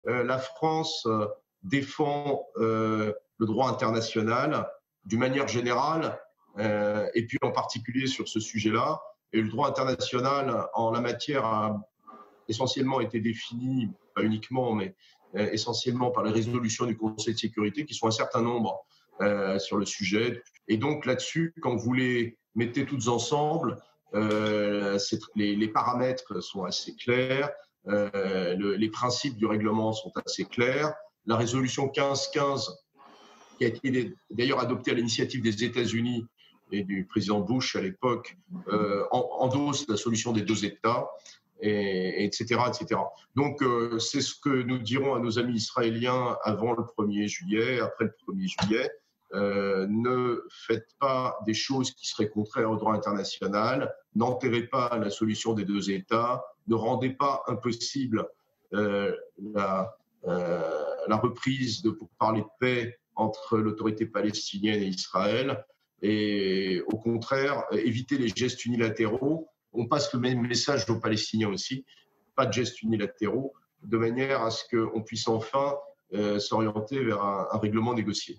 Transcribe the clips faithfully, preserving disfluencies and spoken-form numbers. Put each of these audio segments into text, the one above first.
euh, la France euh, défend euh, le droit international d'une manière générale, euh, et puis en particulier sur ce sujet-là. Et le droit international en la matière a essentiellement été défini, pas uniquement, mais euh, essentiellement par les résolutions du Conseil de sécurité, qui sont un certain nombre euh, sur le sujet. Et donc là-dessus, quand vous les mettez toutes ensemble, euh, les, les paramètres sont assez clairs, euh, le, les principes du règlement sont assez clairs. La résolution quinze quinze, qui a été d'ailleurs adoptée à l'initiative des États-Unis et du président Bush à l'époque, euh, endosse la solution des deux États, et, et etc., et cetera. Donc, euh, c'est ce que nous dirons à nos amis israéliens avant le premier juillet, après le premier juillet. Euh, ne faites pas des choses qui seraient contraires au droit international, n'enterrez pas la solution des deux États, ne rendez pas impossible euh, la, euh, la reprise de pourparlers de paix entre l'autorité palestinienne et Israël, et au contraire, évitez les gestes unilatéraux. On passe le même message aux Palestiniens aussi, pas de gestes unilatéraux, de manière à ce qu'on puisse enfin euh, s'orienter vers un, un règlement négocié.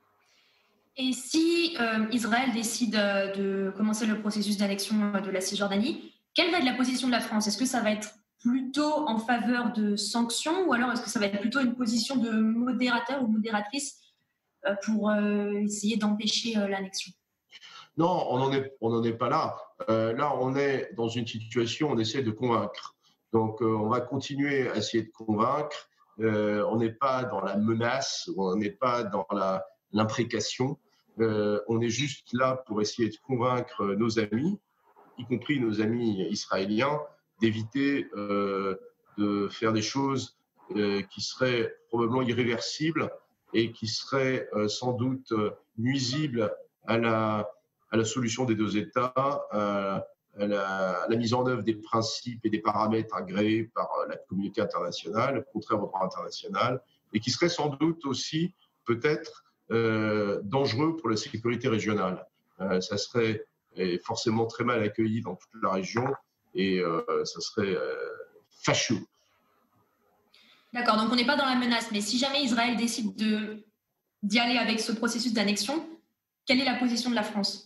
Et si euh, Israël décide de commencer le processus d'annexion de la Cisjordanie, quelle va être la position de la France? Est-ce que ça va être plutôt en faveur de sanctions, ou alors est-ce que ça va être plutôt une position de modérateur ou modératrice euh, pour euh, essayer d'empêcher euh, l'annexion? Non, on n'en est, on n'en est pas là. Euh, là, on est dans une situation où on essaie de convaincre. Donc, euh, on va continuer à essayer de convaincre. Euh, on n'est pas dans la menace, on n'est pas dans la, l'imprécation. Euh, on est juste là pour essayer de convaincre nos amis, y compris nos amis israéliens, d'éviter euh, de faire des choses euh, qui seraient probablement irréversibles et qui seraient euh, sans doute nuisibles à la à la solution des deux États, à la, à la mise en œuvre des principes et des paramètres agréés par la communauté internationale, contraire au droit international, et qui serait sans doute aussi peut-être euh, dangereux pour la sécurité régionale. Euh, ça serait forcément très mal accueilli dans toute la région, et euh, ça serait euh, fâcheux. D'accord, donc on n'est pas dans la menace, mais si jamais Israël décide de, d'y aller avec ce processus d'annexion, quelle est la position de la France?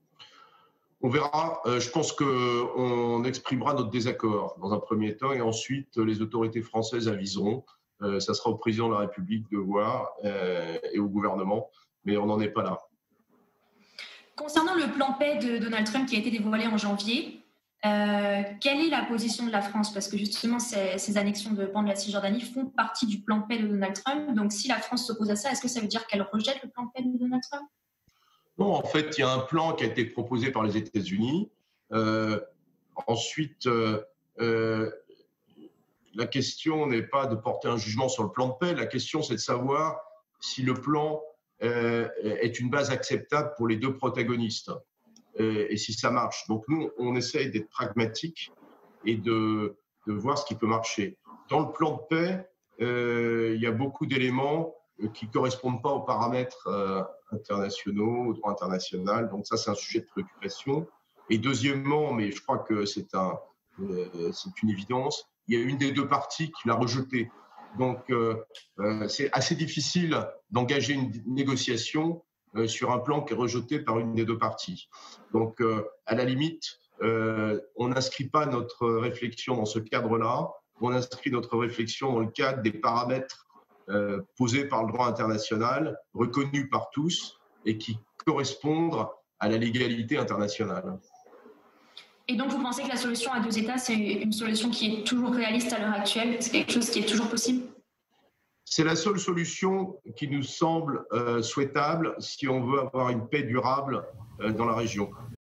On verra. Euh, je pense qu'on exprimera notre désaccord dans un premier temps, et ensuite les autorités françaises aviseront. Euh, ça sera au président de la République de voir euh, et au gouvernement, mais on n'en est pas là. Concernant le plan paix de Donald Trump qui a été dévoilé en janvier, euh, quelle est la position de la France? Parce que justement, ces, ces annexions de pans de la Cisjordanie font partie du plan paix de Donald Trump. Donc, si la France s'oppose à ça, est-ce que ça veut dire qu'elle rejette le plan paix de Donald Trump? Non, en fait, il y a un plan qui a été proposé par les États-Unis. Euh, ensuite, euh, euh, la question n'est pas de porter un jugement sur le plan de paix. La question, c'est de savoir si le plan euh, est une base acceptable pour les deux protagonistes euh, et si ça marche. Donc, nous, on essaye d'être pragmatique et de, de voir ce qui peut marcher. Dans le plan de paix, euh, il y a beaucoup d'éléments qui ne correspondent pas aux paramètres euh, internationaux, au droit international. Donc ça, c'est un sujet de préoccupation. Et deuxièmement, mais je crois que c'est un, euh, c'est une évidence, il y a une des deux parties qui l'a rejeté. Donc euh, euh, c'est assez difficile d'engager une négociation euh, sur un plan qui est rejeté par une des deux parties. Donc euh, à la limite, euh, on n'inscrit pas notre réflexion dans ce cadre-là, on inscrit notre réflexion dans le cadre des paramètres Euh, posés par le droit international, reconnus par tous et qui correspondent à la légalité internationale. Et donc, vous pensez que la solution à deux États, c'est une solution qui est toujours réaliste à l'heure actuelle? C'est quelque chose qui est toujours possible? C'est la seule solution qui nous semble euh, souhaitable si on veut avoir une paix durable euh, dans la région.